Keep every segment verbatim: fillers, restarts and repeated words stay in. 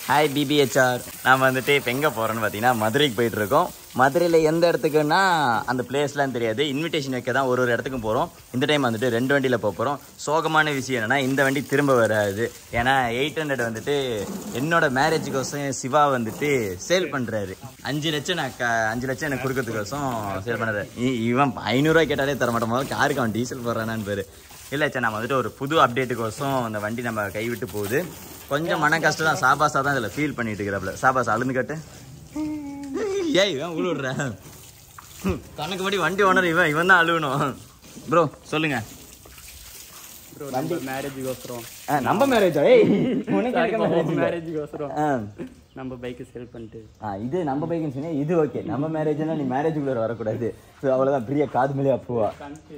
Hi பிபிஹெச்ஆர். நாம் வந்துட்டு இப்போ எங்கே போகிறோன்னு பார்த்தீங்கன்னா மதுரைக்கு போயிட்டுருக்கோம். மதுரையில் எந்த இடத்துக்குன்னா அந்த பிளேஸ்லாம் தெரியாது. இன்விடேஷன் வைக்க தான் ஒரு ஒரு இடத்துக்கும் போகிறோம். இந்த டைம் வந்துட்டு ரெண்டு வண்டியில் போக போகிறோம். சோகமான விஷயம் என்னென்னா இந்த வண்டி திரும்ப வராது. ஏன்னா எயிட் ஹண்ட்ரட் வந்துட்டு என்னோட மேரேஜுக்கோசம் சிவா வந்துட்டு சேல் பண்ணுறாரு. அஞ்சு லட்சம் நான் க அஞ்சு லட்சம் எனக்கு கொடுக்கறதுக்கோசம் சேல் பண்ணுறாரு. இவன் ஐநூறுரூவா கேட்டாலே தர மாட்டோம். போது காருக்கு அவன் டீசல் போடுறானான்னு பேர். இல்லை சார், நம்ம வந்துட்டு ஒரு புது அப்டேட்டுக்கோசம் அந்த வண்டி நம்ம கைவிட்டு போகுது. கொஞ்சம் மன கஷ்டம் தான். சாபாஸாக தான் இதில் ஃபீல் பண்ணிட்டு இருக்கிறாப்புல. சாபாஸ் அழுந்து கட்டு. ஏய் இவன் உழுவுற கணக்கு படி வண்டி ஓனர் இவன் இவன் தான் அழுவணும். ப்ரோ சொல்லுங்க. வண்டி மேரேஜுக்கோசரம் நம்ம மேரேஜா? ஏய் மேரேஜுக்கோசரம் நம்ம பைக்கை சேல் பண்ணிட்டு ஆ இது நம்ம பைக்குன்னு சொன்னா இது ஓகே. நம்ம மேரேஜ்னா நீ மேரேஜுக்குள்ள வரக்கூடாது. ஸோ அவ்வளோதான். பிரிய காது மேலே அப்புவா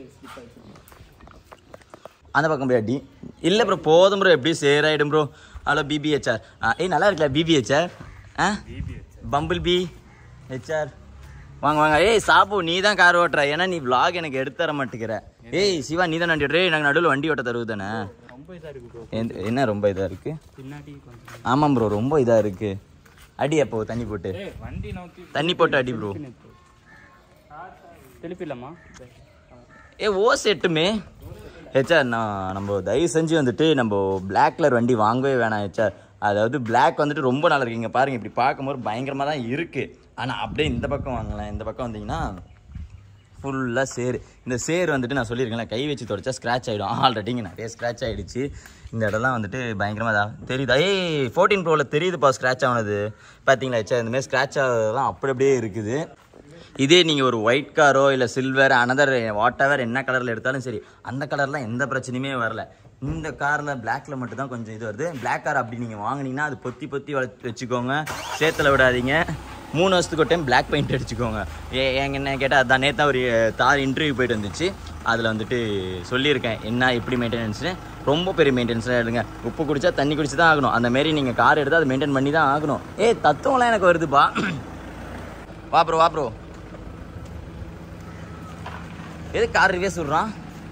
அந்த பக்கம் போய் அடி இல்லை ப்ரோ. போதும் ப்ரோ, எப்படி சேர் ஆகிடும் ப்ரோ. ஹலோ பிபிஹெச்ஆர். ஏய் நல்லா இருக்குல்ல பிபிஹெச்ஆர்? ஆ பம்பிள் பி ஹெச்ஆர் வாங்க வாங்க. ஏய் சாப்பு நீ தான் கார் ஓட்டுற. ஏன்னா நீ விளாக் எனக்கு எடுத்து தர மாட்டேங்கிற. ஏய் சிவா நீ தான் வண்டி ஓட்டுற. நாங்கள் நடுவில் வண்டி ஓட்ட தருவு தானே. என்ன ரொம்ப இதாக இருக்கு? ஆமாம் ப்ரோ, ரொம்ப இதாக இருக்கு. அடி அப்போ தண்ணி போட்டு தண்ணி போட்டு அடி ப்ரோ. திருப்பிடலாமா? ஏ ஓ செட்டுமே ஹெச்ஆர். நான் நம்ம தயவு செஞ்சு வந்துட்டு நம்ம பிளாக் கலர் வண்டி வாங்கவே வேணாம் ஹெச்ஆர். அதாவது பிளாக் வந்துட்டு ரொம்ப நல்லா இருக்கு. இங்கே பாருங்கள், இப்படி பார்க்கும்போது பயங்கரமாக தான் இருக்குது. ஆனால் அப்படியே இந்த பக்கம் வாங்கலாம். இந்த பக்கம் வந்தீங்கன்னா ஃபுல்லாக சேர். இந்த சேர் வந்துட்டு நான் சொல்லியிருக்கேன்ல, கை வச்சு தொடச்சா ஸ்க்ராட்ச் ஆகிடும். ஆல்ரெடி இங்கே நிறைய ஸ்க்ராட்ச் ஆகிடுச்சு. இந்த இடம்லாம் வந்துட்டு பயங்கரமாக தான் தெரியுதா? ஏய் ஃபோர்டீன் ப்ரோவில் தெரியுதுப்பா ஸ்க்ராட்ச் ஆனது. பார்த்தீங்களா ஹெச்ஆர்? இந்தமாதிரி ஸ்க்ராட்ச் ஆகிறதுலாம் அப்படி அப்படியே இருக்குது. இதே நீங்கள் ஒரு ஒயிட் காரோ இல்லை சில்வர் அனதர் வாட் எவர் என்ன கலரில் எடுத்தாலும் சரி, அந்த கலர்லாம் எந்த பிரச்சனையுமே வரல. இந்த காரில் பிளாக்ல மட்டும் தான் கொஞ்சம் இது வருது. பிளாக் கார் அப்படி நீங்கள் வாங்கினீங்கன்னா அது பொத்தி பொத்தி வளர்த்து வச்சுக்கோங்க. சேத்துல விடாதீங்க. மூணு வருஷத்துக்கு ஒரு டைம் பிளாக் பெயிண்ட் அடிச்சுக்கோங்க. ஏ ஏங்க என்ன கேட்டால் அதான் நேற்று ஒரு தார் இன்டர்வியூ போயிட்டு வந்துச்சு. அதில் வந்துட்டு சொல்லியிருக்கேன் என்ன எப்படி மெயின்டெனன்ஸ்னு. ரொம்ப பெரிய மெயின்டெனன்ஸ்லாம் எடுங்க. உப்பு குடித்தா தண்ணி குடிச்சு தான் ஆகணும். அந்த மாரி நீங்கள் கார் எடுத்தால் அதை மெயின்டைன் பண்ணி தான் ஆகணும். ஏ தத்துவம்லாம் எனக்கு வருதுப்பா. வா ப்ரோ வா ப்ரோ. எது கார் ரிவேஸ் விட்றான்?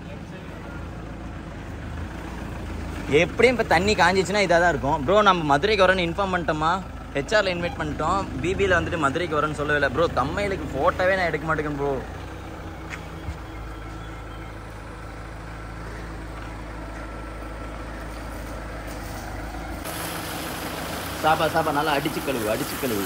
எப்படியும் இப்போ தண்ணி காஞ்சிச்சுன்னா இதாக தான் இருக்கும் ப்ரோ. நம்ம மதுரைக்கு வரோன்னு இன்ஃபார்ம் பண்ணிட்டோமா? ஹெச்ஆரில் இன்வைட் பண்ணிட்டோம். பிபியில் வந்துட்டு மதுரைக்கு வரேன்னு சொல்லவே இல்லை ப்ரோ. தம்மையிலுக்கு ஃபோட்டோவே நான் எடுக்க மாட்டேங்கிறேன் ப்ரோ. சாப்பா சாப்பா நல்லா அடிச்சு கழுவு அடிச்சு கழுவு.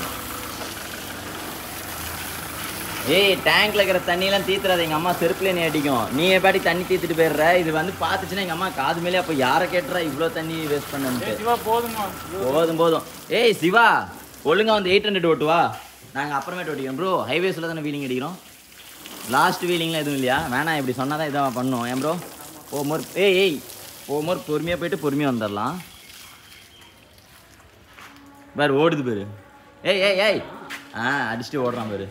ஏய் டேங்க்ல இருக்கிற தண்ணியெல்லாம் தீத்துறாது. எங்கள் அம்மா செருப்புல நீ அடிக்கும். நீ பாட்டி தண்ணி தீத்துட்டு போயிடுற. இது வந்து பார்த்துச்சுன்னா எங்கள் அம்மா காது மேலே அப்போ யாரை கேட்டுறா இவ்வளோ தண்ணி வேஸ்ட் பண்ணு. போதுமா? போதும் போதும். ஏய் சிவா ஒழுங்கா வந்து எயிட் ஹண்ட்ரட் ஓட்டுவா. நாங்கள் அப்புறமேட்டு ஓட்டிக்கிறோம் ப்ரோ. ஹைவேஸில் தானே வீலிங் அடிக்கிறோம். லாஸ்ட் வீலிங்லாம் எதுவும் இல்லையா? வேணாம், இப்படி சொன்னால் தான் இதான் பண்ணுவோம். ஏன் ப்ரோ போகும்போது ஏய் ஏய் போகும்போது பொறுமையாக போயிட்டு பொறுமையாக வந்துடலாம். பாரு ஓடுது பேரு. ஏய் ஏய் ஏய் ஆ அடிச்சுட்டு ஓடுறான் பேரு.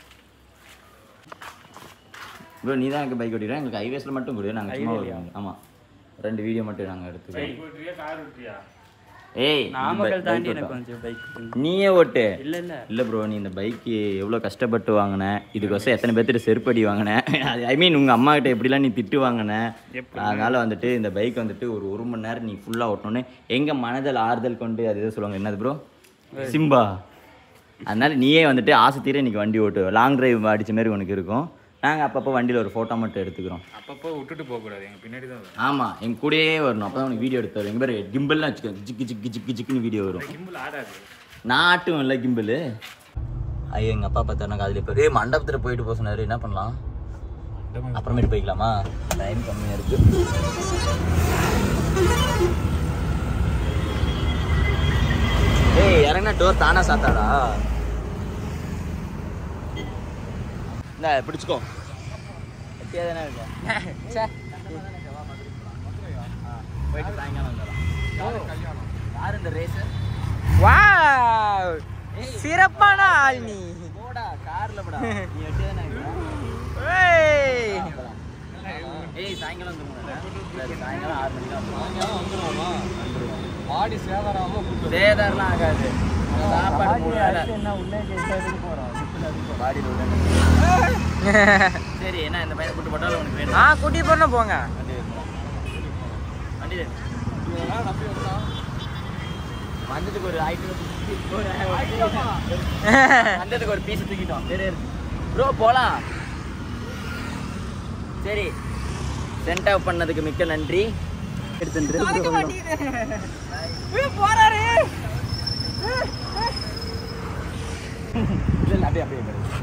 ப்ரோ நீ தான் எனக்கு பைக் ஓட்டிடுறேன். எங்களுக்கு ஹைவேஸில் மட்டும் கொடு. நாங்கள் சும்மா வருவோம். ஆமாம் ரெண்டு வீடியோ மட்டும் நாங்கள் எடுத்துக்கிறோம். ஏய் நாமக்கல் தாண்டி எனக்கு கொஞ்சம் பைக் நீயே ஓட்டு. இல்லை இல்லை இல்லை ப்ரோ, நீ இந்த பைக்கு எவ்வளோ கஷ்டப்பட்டு வாங்கினேன். இதுக்கோசம் எத்தனை பேர்த்திட்ட செருப்படி வாங்கினேன். ஐ மீன் உங்கள் அம்மா கிட்ட எப்படிலாம் நீ திட்டு வாங்கினேன். அதனால் வந்துட்டு இந்த பைக் வந்துட்டு ஒரு ஒரு மணி நேரம் நீ ஃபுல்லாக ஓட்டணுன்னு எங்கள் மனதில் ஆறுதல் கொண்டு அது எதாவது சொல்லுவாங்க. என்னது ப்ரோ? சிம்பா. அதனால் நீயே வந்துட்டு ஆசை தீர இன்றைக்கி வண்டி ஓட்டு. லாங் டிரைவ் அடித்த மாதிரி உனக்கு இருக்கும். நாங்கள் அப்பப்போ வண்டியில் ஒரு ஃபோட்டோ மட்டும் எடுத்துக்கிறோம். அப்பப்போ விட்டுட்டு போகக்கூடாது. எங்கள் பின்னாடி தான் வரும். ஆமாம் எங்கள் கூடயே வரணும். அப்போ தான் உனக்கு வீடியோ எடுத்து வரும். எங்கள் பேர் கிம்பிள்லாம் வச்சுக்கோ. ஜிக்கு ஜிக்கு ஜிக்கு ஜிக்குன்னு வீடியோ வரும். கிம்பிள் ஆடாது. நான் ஆட்டும் இல்லை கிம்பிள். ஐயோ எங்கள் அப்பா பார்த்தாருனா அதில் இப்போ ஏ மண்டபத்தில் போயிட்டு போக சொன்னார். என்ன பண்ணலாம்? அப்புறமேட்டு போய்க்கலாமா? டைம் கம்மியாக இருக்குது. ஏய் இறங்கினா டோர் தானா சாத்தாடா? இந்த பிடிச்சிக்கோ. தானே இருக்கேன். போயிட்டு சாயங்காலம் வந்துடலாம். யார் இந்த ரேசர்? வாவ் சிறப்பான ஆள் நீ. போடா கார்ல போடா. நீ எட்டியே தானே இருக்க. ஏய் ஏய் சாயங்காலம் வந்துருங்க. சாயங்காலம் ஆறு மணிக்கு வந்துருவோமா? பாடி சேதாராம சேதாரெலாம் ஆகாது. சாப்பாடு மூணு வேலை. என்ன உள்ளே கேட்டு போகிறோம். பாடியில் உள்ள சரி என்ன இந்த பையனை கூட்டு போட்டாலும் உனக்கு வேணும்? ஆ கூட்டி போனா போங்க. வண்டி வண்டி வந்ததுக்கு ஒரு ஐட்டம் வந்ததுக்கு ஒரு பீஸ் தூக்கிட்டோம். சரி ப்ரோ போகலாம். சரி சென்ட் ஆஃப் பண்ணதுக்கு மிக்க நன்றி. எடுத்துட்டு போறாரு. அப்படியே அப்படியே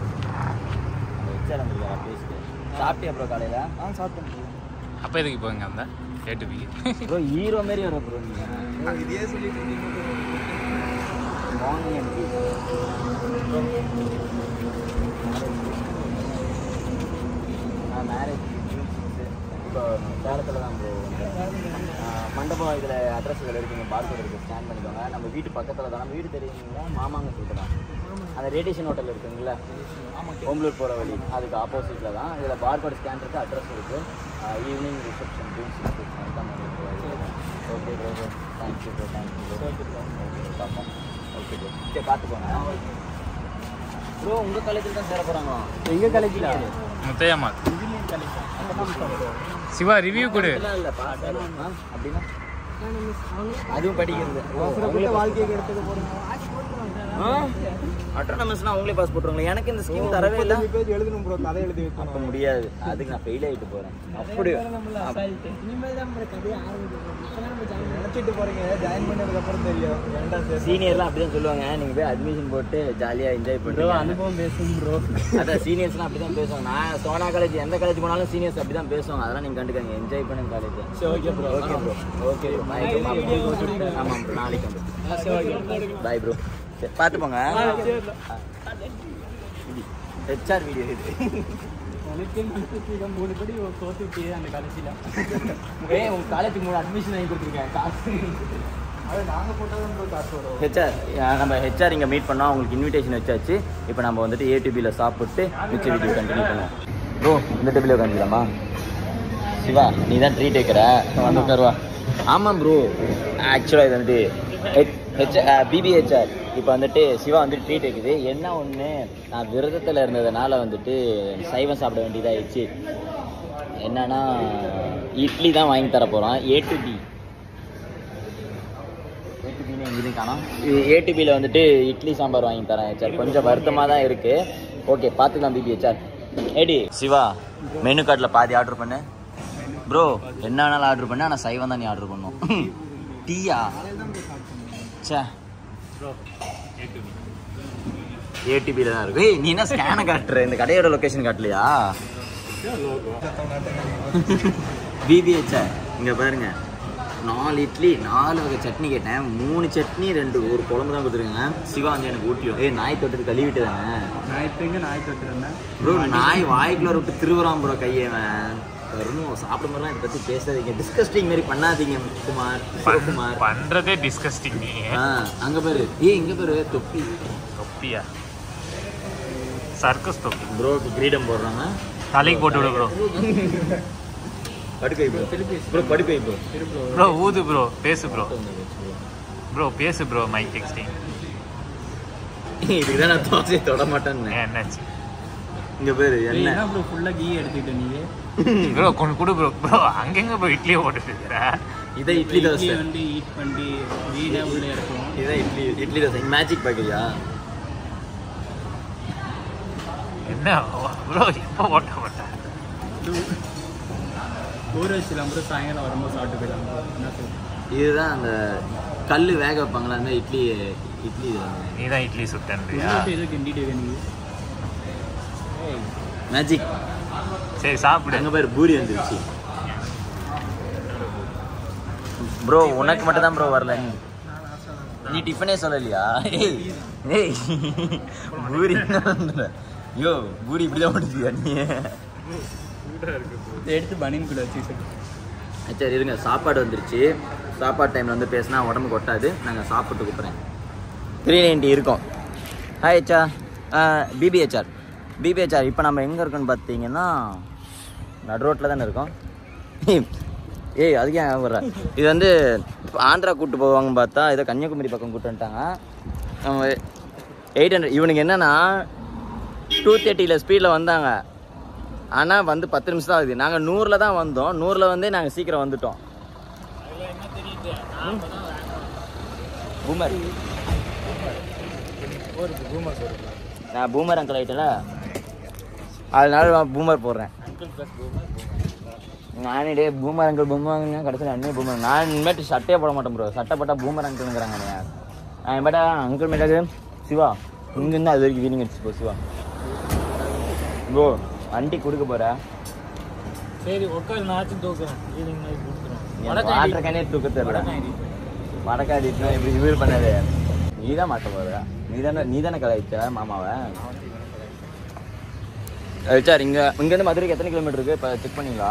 பேசிட்டு சாப்பிட்டியா ப்ரோ காலையில்? ஆ சாப்பிட்டேன். அப்போ எதுக்கு போங்க அந்த ஏட்டுபிக்கு ப்ரோ ஹீரோ மாரி வரும் ப்ரோ. நீங்கள் இதே சொல்லிட்டு மார்னிங் எனக்கு மேரேஜ் இப்போ சேலத்தில் தான் ப்ரோ. மண்டபம் இதில் அட்ரஸ் இதில் இருக்குங்க, பார்கோட் இருக்குது, ஸ்கேன் பண்ணிக்கோங்க. நம்ம வீட்டு பக்கத்தில் தான். நம்ம வீடு தெரியுங்களா? மாமாங்க சொல்லிட்டு தான் அந்த ரேடியேஷன் ஹோட்டல் இருக்குங்களா, ஓம்பலூர் போகிற வழி, அதுக்கு ஆப்போசிட்டில் தான். இதில் பார்கோட் ஸ்கேன் இருக்குது, அட்ரஸ் இருக்குது. ஈவினிங் ரிசப்ஷன் ஜூன் சிக்ஸ் தான் பண்ணிட்டு. Okay bro bro thank you bro thank you bro. Okay பார்ப்போம். ஓகே ப்ரோ சரி பார்த்துக்கோங்க ப்ரோ. உங்கள் காலேஜில் தான் சேர போகிறாங்களா? எங்கள் காலேஜில் Muthaiyamma engineering college. Siva review கொடு. இல்லை அப்படின்னா அதுவும் படிக்கிறது வாழ்க்கையை எடுத்துக்க போகிறோம். அட்டானமஸ்னா அவங்களே பாஸ் போட்டுருவாங்களே. எனக்கு இந்த ஸ்கீம் தரவே இல்லை. பேஜ் எழுதணும் ப்ரோ, கதை எழுதி வைக்கணும். அப்போ முடியாது, அதுக்கு நான் ஃபெயில் ஆகிட்டு போகிறேன். அப்படி நினச்சிட்டு போகிறீங்க, ஜாயின் பண்ணதுக்கப்புறம் தெரியும். சீனியர்லாம் அப்படி தான் சொல்லுவாங்க. நீங்கள் போய் அட்மிஷன் போட்டு ஜாலியாக என்ஜாய் பண்ணுறோம். அனுபவம் பேசும் ப்ரோ. அதான் சீனியர்ஸ்லாம் அப்படி தான் பேசுவாங்க. நான் சோனா காலேஜ் எந்த காலேஜ் போனாலும் சீனியர்ஸ் அப்படி தான் பேசுவாங்க. அதெல்லாம் நீங்கள் கண்டுக்காங்க, என்ஜாய் பண்ணுங்க college. Okay bro. Okay bro okay bro bye bro. ஆமாம் ப்ரோ நாளைக்கு வந்து பாய் ப்ரோ. சரி பார்த்து போங்க. ஹெச்ஆர் வீடியோ இது. மூணு படி தோத்துட்டு அந்த காலேஜில் ஏ உங்கள் காலேஜுக்கு மூணு அட்மிஷன் வாங்கி கொடுத்துருக்கேன். காசு அது நாங்கள் போட்டது காசு வரும். ஹெச்ஆர் நம்ம ஹெச்ஆர் இங்கே மீட் பண்ணோம். அவங்களுக்கு இன்விடேஷன் வச்சாச்சு. இப்போ நம்ம வந்துட்டு ஏடிபியில் சாப்பிட்டு மிச்ச வீடியோ கண்டினியூ பண்ணுவோம். ப்ரோ இந்த டேபிளில் உட்காந்துக்கலாமா? சிவா நீ தான் ட்ரீட் வைக்கிற, வந்து உட்காருவா. ஆமாம் ப்ரோ, ஆக்சுவலாக இது வந்துட்டு ஹெச் ஹெச் பிபிஹெச்ஆர் இப்போ வந்துட்டு சிவா வந்துட்டு ட்ரீட் வைக்குது. என்ன ஒன்று, நான் விரதத்தில் இருந்ததுனால வந்துட்டு சைவம் சாப்பிட வேண்டியதாகிடுச்சு. என்னன்னா இட்லி தான் வாங்கி தர போகிறோம். ஏ டு பி ஏடிபின்னு எங்கேயும் காணோம். ஏடிபியில் வந்துட்டு இட்லி சாம்பார் வாங்கி தரேன் ஹெச்ஆர். கொஞ்சம் வருத்தமாக தான் இருக்குது. ஓகே பார்த்துக்கலாம் பிபிஹெச்ஆர். ஏடி சிவா மெனு கார்டில் பாதி ஆர்டர் பண்ணு ப்ரோ. என்ன வேணாலும் ஆர்டர் பண்ணு, ஆனால் சைவம் தான் நீ ஆர்டர் பண்ணும். டீயா சே ஏடிபியில் தான் இருக்கு. ஏய் நீ என்ன ஸ்கேனை காட்டுற, இந்த கடையோட லொக்கேஷன் காட்டலையா? பிபிஹெச்ஆர் இங்கே பாருங்க, நாலு இட்லி நாலு வகை சட்னி கேட்டேன். மூணு சட்னி ரெண்டு ஒரு குழம்பு தான் கொடுத்துருங்க. சிவா வந்து எனக்கு ஊட்டியும். ஏய் நாய் தொட்டுட்டு கழுவிட்டு தானே நாய்க்கு நாய் தொட்டுருந்தேன் ப்ரோ. நாய் வாய்க்குள்ள விட்டு திருவுறான் ப்ரோ கையவன். வரணும் சாப்பிட மாதிரிலாம் இதை பற்றி பேசாதீங்க. டிஸ்கஸ்டிங் மாதிரி பண்ணாதீங்க குமார் குமார். பண்றதே டிஸ்கஸ்டிங். ஆ அங்கே பாரு. ஏ இங்கே பாரு தொப்பி. தொப்பியா? சர்க்கஸ் தொப்பி ப்ரோக்கு கிரீடம் போடுறாங்க. தலைக்கு போட்டு விடு ப்ரோ. படுக்கை ப்ரோ ப்ரோ படுக்கை ப்ரோ ப்ரோ ஊது ப்ரோ. பேசு ப்ரோ. ப்ரோ பேசு ப்ரோ. Mic testing. இதுக்கு தான் நான் தோசையை தொட மாட்டேன்னு. என்னாச்சு இங்கே பேரு என்ன ப்ரோ? ஃபுல்லாக கீ எடுத்துக்கிட்ட நீங்கள் ப்ரோ கொண்டு கொடு ப்ரோ. ப்ரோ அங்கெங்க ப்ரோ இட்லியை போட்டுட்டு இருக்கிற? இதை இட்லி தோசை வந்து ஈட் பண்ணி வீடாக உள்ளே இருக்கும். இதான் இட்லி இட்லி தோசை. மேஜிக் பேக்கரியா? என்ன ப்ரோ எப்போ ஓட்ட மாட்டேன்? ஊற வச்சுலாம் ப்ரோ, சாயங்காலம் வரும்போது சாப்பிட்டு போயிடலாம் ப்ரோ. என்ன சொல்லுங்கள்? இதுதான் அந்த கல் வேக வைப்பாங்களா அந்த இட்லி இட்லி நீ தான் இட்லி சுட்டன்றியா? இது கிண்டிட்டு நீங்கள் மேஜிக். சரி சாப்பிடு. அங்கே பேர் பூரி வந்துருச்சு ப்ரோ. உனக்கு மட்டும் தான் ப்ரோ வரல. நீ டிஃபனே சொல்லலையா? ஏய் ஏய் பூரி யோ பூரி இப்படி தான் ஓட்டுதியா நீ? எடுத்து பனியன் கூட வச்சு சரி இருங்க, சாப்பாடு வந்துருச்சு. சாப்பாடு டைமில் வந்து பேசினா உடம்பு கொட்டாது. நாங்கள் சாப்பிட்டு கூப்பிட்றேன். த்ரீ நைன்ட்டி இருக்கோம். ஹாய் ஹெச்சா பிபிஹெச்ஆர் பிபிஹெச்ஆர். இப்போ நம்ம எங்கே இருக்கோன்னு பார்த்தீங்கன்னா நடு ரோட்டில் தானே இருக்கோம். ஏய் அதுக்கு ஏன் வர்ற? இது வந்து ஆந்திரா கூப்பிட்டு போவாங்கன்னு பார்த்தா இதை கன்னியாகுமரி பக்கம் கூப்பிட்டு வந்துட்டாங்க. எயிட் ஹண்ட்ரட் இவனுக்கு என்னென்னா டூ தேர்ட்டியில் ஸ்பீடில் வந்தாங்க. ஆனால் வந்து பத்து நிமிஷம் தான் ஆகுது. நாங்கள் நூறில் தான் வந்தோம். நூறில் வந்து நாங்கள் சீக்கிரம் வந்துட்டோம். பூமர் நான் பூமர் அங்கிள் ஆகிட்டல அதனால நான் பூமர் போடுறேன். நானே டே பூமர் அங்கிள் பூமர் கடைசியில் அண்ணே பூமர். நான் இனிமேட்டு சட்டையே போட மாட்டேன் ப்ரோ. சட்டை போட்டால் பூமர் அங்கிள்ங்கிறாங்க. நான் இனிமேட்டா அங்கிள் மேட்டாது சிவா இங்கேருந்து அது வரைக்கும் வீடிங் அடிச்சு போ சிவா. ப்ரோ வண்டி கொடுக்க போகிற சரி உட்காந்து நாச்சும் தூக்குறேன். வாட்டர் கேனே தூக்க தெரியல. வடக்காடி இப்படி இது பண்ணாது. நீ தான் மாட்ட போகிற. நீ தானே நீ தானே கலாய்ச்ச மாமாவை. சார் இங்கே இங்கேருந்து மதுரைக்கு எத்தனை கிலோமீட்டர் இருக்குது இப்போ செக் பண்ணிங்களா?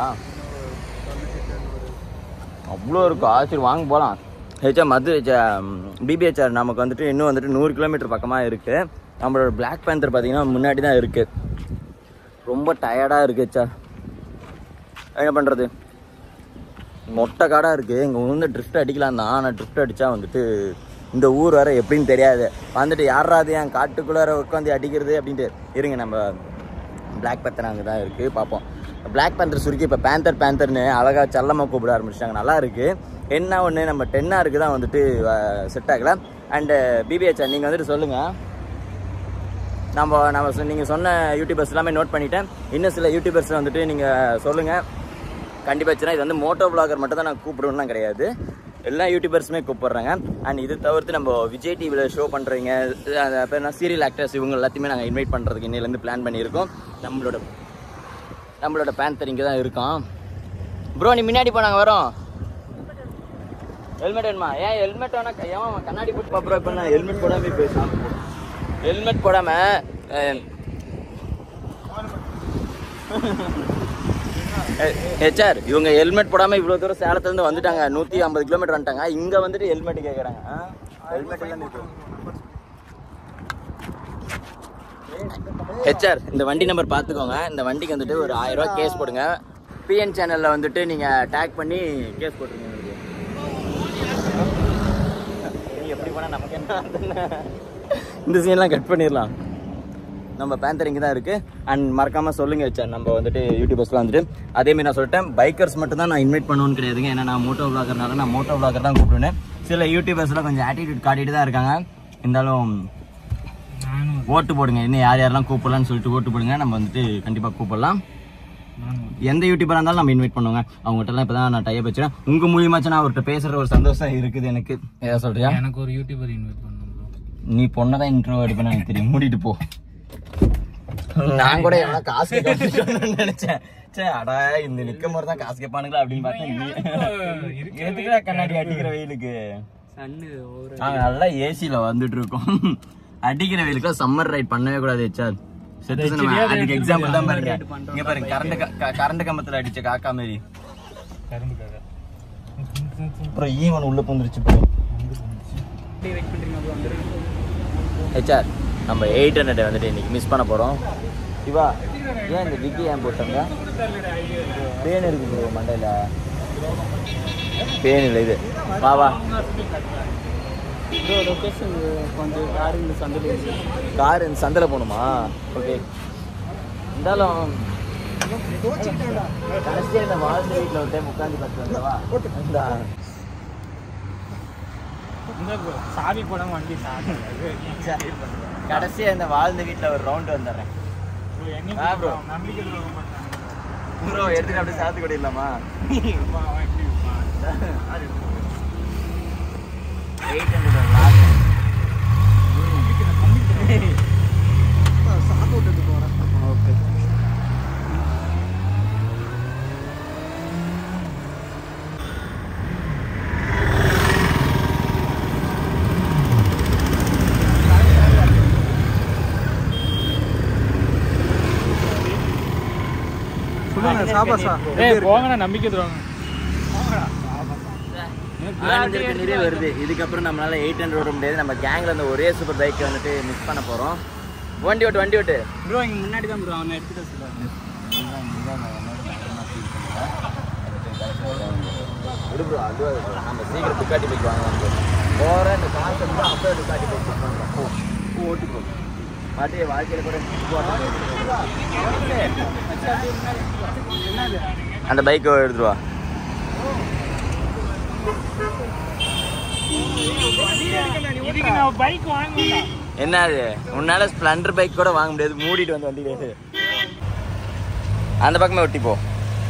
அவ்வளோ இருக்கா? சரி வாங்க போகலாம். ஹெச்ஆர் மதுரை பிபிஹெச்ஆர் நமக்கு வந்துட்டு இன்னும் வந்துட்டு நூறு கிலோமீட்டர் பக்கமாக இருக்குது. நம்மளோட பிளாக் பேந்தர் பார்த்தீங்கன்னா முன்னாடி தான் இருக்குது. ரொம்ப டயர்டாக இருக்குது ஹெச்ஆர். என்ன பண்ணுறது? மொட்டை காடாக இருக்குது. இங்கே வந்து ட்ரிஃப்ட் அடிக்கலாம் தான். ஆனால் ட்ரிஃப்ட் அடித்தா வந்துட்டு இந்த ஊர் வர எப்படின்னு தெரியாது. வந்துட்டு யாராவது என் காட்டுக்குள்ளார உட்காந்து அடிக்கிறது அப்படின்ட்டு இருங்க. நம்ம பிளாக் பேந்தர் அங்கே தான் இருக்குது பார்ப்போம். பிளாக் பேந்தர் சுருக்கி இப்போ பேந்தர் பேந்தர்னு அழகாக செல்லமாக கூப்பிட ஆரம்பிச்சிட்டாங்க. நல்லா இருக்குது. என்ன ஒன்று நம்ம டென்னாருக்கு தான் வந்துட்டு செட் ஆகலை. அண்டு பிபிஹெச்ஆர் நீங்கள் வந்துட்டு சொல்லுங்கள். நம்ம நம்ம நீங்கள் சொன்ன யூடியூபர்ஸ் எல்லாமே நோட் பண்ணிவிட்டேன். இன்னும் சில யூடியூபர்ஸ் வந்துட்டு நீங்கள் சொல்லுங்கள். கண்டிப்பாக வச்சுன்னா இது வந்து மோட்டோ விளாகர் மட்டும் தான் நான் கூப்பிடுவேன்லாம் கிடையாது. எல்லா யூடியூபர்ஸுமே கூப்பிட்றாங்க. அண்ட் இது தவிர்த்து நம்ம விஜய் டிவியில் ஷோ பண்ணுறீங்க அப்போ என்ன சீரியல் ஆக்டர்ஸ் இவங்க எல்லாத்தையுமே நாங்கள் இன்வைட் பண்ணுறதுக்கு இன்னிலேருந்து பிளான் பண்ணியிருக்கோம். நம்மளோட நம்மளோட பேந்தர் இங்கே தான் இருக்கோம். ப்ரோ நீ முன்னாடி போ, நாங்கள் வரோம். ஹெல்மெட் வேணுமா? ஏன் ஹெல்மெட் வேணா? ஏன் கண்ணாடி போட்டு ப்ரோ இப்போ நான் ஹெல்மெட் போடாமல் போய் ஹெல்மெட் போடாமல் ஹெச்ஆர் இவங்க ஹெல்மெட் போடாமல் இவ்வளோ தூரம் சேலத்துலேருந்து வந்துட்டாங்க. நூற்றி ஐம்பது கிலோமீட்டர் வந்துட்டாங்க. இங்கே வந்துட்டு ஹெல்மெட் கேட்குறாங்க. ஹெல்மெட் எல்லாம் ஹெச்ஆர் இந்த வண்டி நம்பர் பார்த்துக்கோங்க. இந்த வண்டிக்கு வந்துட்டு ஒரு ஆயிரம் ரூபா கேஸ் போடுங்க. பிஎன் சேனலில் வந்துட்டு நீங்கள் டேக் பண்ணி கேஸ் போட்டுருங்க. நீங்கள் எப்படி போனால் நமக்கு என்ன? இந்த சீன்லாம் கட் பண்ணிடலாம். நம்ம பேந்தர் இங்கே தான் இருக்குது. அண்ட் மறக்காமல் சொல்லுங்கள் வச்சார். நம்ம வந்துட்டு யூடியூபர்ஸ்லாம் வந்துட்டு அதேமாதிரி நான் சொல்லிட்டேன். பைக்கர்ஸ் மட்டும் தான் நான் இன்வைட் பண்ணுவோன்னு கிடையாதுங்க. ஏன்னா நான் மோட்டோ விளாகர்னால நான் மோட்டோ விளாகர் தான் கூப்பிடுவேன். சில யூடியூபர்ஸ்லாம் கொஞ்சம் ஆட்டிடியூட் காட்டிட்டு தான் இருக்காங்க. இருந்தாலும் ஓட்டு போடுங்க. இன்னும் யார் யாரெல்லாம் கூப்பிடலான்னு சொல்லிட்டு ஓட்டு போடுங்க. நம்ம வந்துட்டு கண்டிப்பாக கூப்பிடலாம். எந்த யூடியூபராக இருந்தாலும் நம்ம இன்வைட் பண்ணுவோங்க. அவங்ககிட்டலாம் இப்போ தான் நான் டைப் வச்சுருக்கேன். உங்கள் மூலியமாச்சும் நான் அவர்கிட்ட பேசுகிற ஒரு சந்தோஷம் இருக்குது எனக்கு. ஏதாவது சொல்கிறியா? எனக்கு ஒரு யூடியூபர் இன்வைட் பண்ணணும். நீ பொண்ணை தான் இன்ட்ரோ எடுப்பேன்னு எனக்கு தெரியும். மூடிட்டு போ. நான் கூட எவ்வளோ காசு கேட்கணும்னு நினைச்சேன். சே அடா இந்த நிற்க மாதிரி தான் காசு கேட்பானுங்களா அப்படின்னு பார்த்தேன். எதுக்குடா கண்ணாடி அடிக்கிற வெயிலுக்கு? நாங்கள் நல்லா ஏசியில் வந்துட்டு இருக்கோம். அடிக்கிற வெயிலுக்குலாம் சம்மர் ரைட் பண்ணவே கூடாது ஹெச்ஆர். அதுக்கு எக்ஸாம்பிள் தான் பாருங்க. இங்க பாருங்க கரண்ட் கரண்ட் கம்பத்தில் அடிச்ச காக்கா மாரி. அப்புறம் ஈவன் உள்ள புந்துருச்சு ப்ரோ. ஹெச்ஆர் நம்ம எயிட் ஹண்ட்ரட் வந்துட்டு இன்னைக்கு மிஸ் பண்ண போகிறோம். சிவா ஏன் இந்த விக்கி ஏன் போட்டாங்க? பேன் இருக்கு ப்ரோ மண்டையில். பேன் இல்லை இது. வா வா கார் இந்த சந்தையில் போகணுமா? ஓகே இருந்தாலும் கடைசியாக இந்த வாழ்ந்த வீட்டில் ஒரு டைம் உட்காந்து பார்த்து வந்தவா சாவி போடாம வண்டி கடைசியா இந்த வாழ்ந்த வீட்டுல ஒரு ரவுண்ட் வந்துடுறேன் ப்ரோ. எடுத்துட்டு அப்படியே சாத்து கொடிடலாமா? நம்பிக்கை நிறைய வருது. இதுக்கப்புறம் நம்மளால எயிட் ஹண்ட்ரட் ஓட முடியாது. நம்ம கேங்ல அந்த ஒரே சூப்பர் பைக்கை வந்துட்டு மிஸ் பண்ண போறோம். வண்டி ஓட்டு வண்டி ஓட்டு ப்ரோ. இங்க முன்னாடி தான் ப்ரோ அவனை எடுத்துட்டு சொல்லுவாங்க. விடு ப்ரோ. அது நம்ம சீக்கிரம் துக்காட்டி பைக் வாங்க போற இந்த காசு வந்து அப்படியே துக்காட்டி பைக் பண்ணுறோம். ஓட்டு போ மாட்டிய வாழ்க்கையில் கூட அந்த பைக்கை எடுத்துருவா. பைக் வாங்க என்னது உன்னால ஸ்ப்ளெண்டர் பைக் கூட வாங்க முடியாது, மூடிட்டு வந்து வண்டியில அந்த பக்கமே ஒட்டி போ.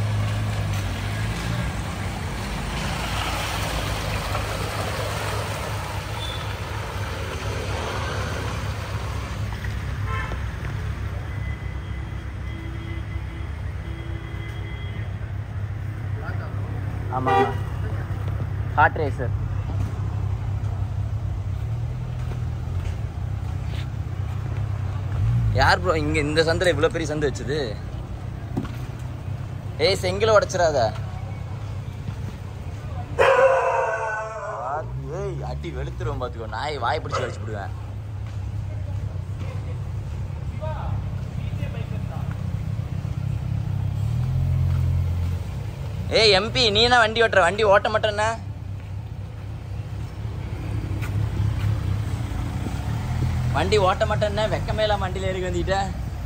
ஆமாம் ஹார்ட் ரேசர். யார் ப்ரோ இங்கே இந்த சந்தில் இவ்வளோ பெரிய சந்து வச்சுது? ஏய் செங்கலை உடச்சிடாத. ஏய் அட்டி வெளுத்துருவோம் பார்த்துக்கோ, நாய் வாய் பிடிச்சி கழிச்சு விடுவேன். ஏய் எம்பி நீ என்ன வண்டி ஓட்டுற? வண்டி ஓட்ட மாட்டேன்னா வண்டி ஓட்ட மாட்டேன்னா வெக்கமே இல்லாம வண்டியில ஏறி வந்துட்ட.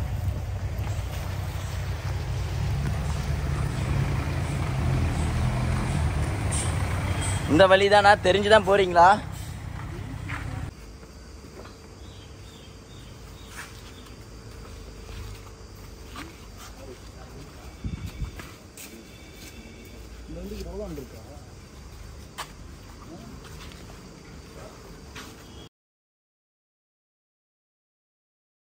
இந்த வழிதானா? தெரிஞ்சுதான் போறீங்களா? இந்த வந்து ரோலான் இருக்கா?